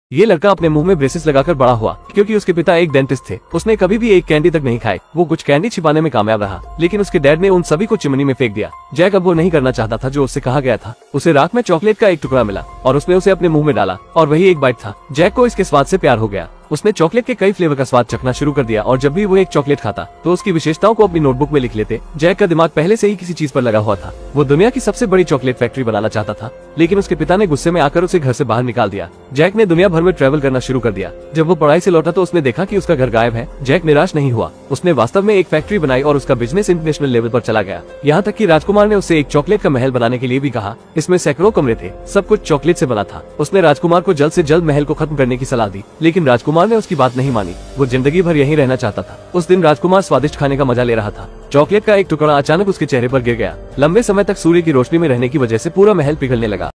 ये लड़का अपने मुंह में ब्रेसेस लगाकर बड़ा हुआ क्योंकि उसके पिता एक डेंटिस्ट थे। उसने कभी भी एक कैंडी तक नहीं खाई। वो कुछ कैंडी छिपाने में कामयाब रहा, लेकिन उसके डैड ने उन सभी को चिमनी में फेंक दिया। जैक अब वो नहीं करना चाहता था जो उससे कहा गया था। उसे राख में चॉकलेट का एक टुकड़ा मिला और उसने उसे अपने मुंह में डाला और वही एक बाइट था। जैक को इसके स्वाद से प्यार हो गया। उसने चॉकलेट के कई फ्लेवर का स्वाद चखना शुरू कर दिया और जब भी वो एक चॉकलेट खाता तो उसकी विशेषताओं को अपनी नोटबुक में लिख लेते। जैक का दिमाग पहले से ही किसी चीज पर लगा हुआ था। वो दुनिया की सबसे बड़ी चॉकलेट फैक्ट्री बनाना चाहता था, लेकिन उसके पिता ने गुस्से में आकर उसे घर से बाहर निकाल दिया। जैक ने दुनिया भर में ट्रैवल करना शुरू कर दिया। जब वो पढ़ाई से लौटा तो उसने देखा कि उसका घर गायब है। जैक निराश नहीं हुआ। उसने वास्तव में एक फैक्ट्री बनाई और उसका बिजनेस इंटरनेशनल लेवल पर चला गया। यहाँ तक कि राजकुमार ने उससे एक चॉकलेट का महल बनाने के लिए भी कहा। इसमें सैकड़ों कमरे थे, सब कुछ चॉकलेट से बना था। उसने राजकुमार को जल्द से जल्द महल को खत्म करने की सलाह दी, लेकिन राजकुमार ने उसकी बात नहीं मानी। वो जिंदगी भर यहीं रहना चाहता था। उस दिन राजकुमार स्वादिष्ट खाने का मजा ले रहा था। चॉकलेट का एक टुकड़ा अचानक उसके चेहरे पर गिर गया। लंबे समय तक सूर्य की रोशनी में रहने की वजह से पूरा महल पिघलने लगा।